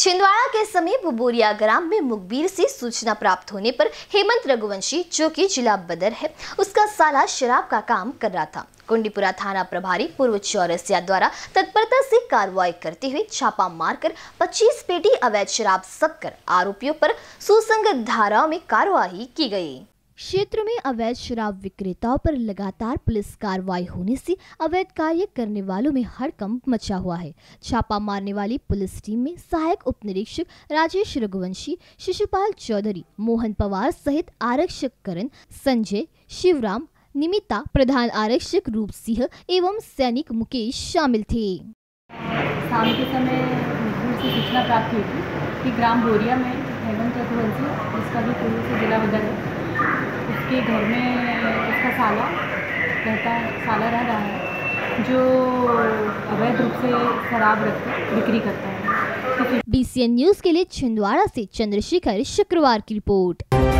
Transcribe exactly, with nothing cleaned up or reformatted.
छिंदवाड़ा के समीप बोरिया ग्राम में मुखबिर से सूचना प्राप्त होने पर हेमंत रघुवंशी, जो कि जिला बदर है, उसका साला शराब का काम कर रहा था। कुंडीपुरा थाना प्रभारी पूर्व चौरसिया द्वारा तत्परता से कार्रवाई करते हुए छापा मारकर पच्चीस पेटी अवैध शराब जब्त कर आरोपियों पर सुसंगत धाराओं में कार्रवाई की गई। क्षेत्र में अवैध शराब विक्रेताओं पर लगातार पुलिस कार्रवाई होने से अवैध कार्य करने वालों में हड़कंप मचा हुआ है। छापा मारने वाली पुलिस टीम में सहायक उप निरीक्षक राजेश रघुवंशी, शिशुपाल चौधरी, मोहन पवार सहित आरक्षक करण, संजय, शिवराम, निमिता, प्रधान आरक्षक रूप सिंह एवं सैनिक मुकेश शामिल थे। शाम के समय मुखबिर से सूचना प्राप्त हुई थी कि ग्राम बोरिया में हेमंत रघुवंशी, जिसका भी पूर्व से जिला बदर है, उसके घर में उसका साला रहता है साला रह रहा है, जो अवैध रूप से शराब रखकर बिक्री करता है। बी सी एन न्यूज़ के लिए छिंदवाड़ा से चंद्रशेखर शुक्रवार की रिपोर्ट।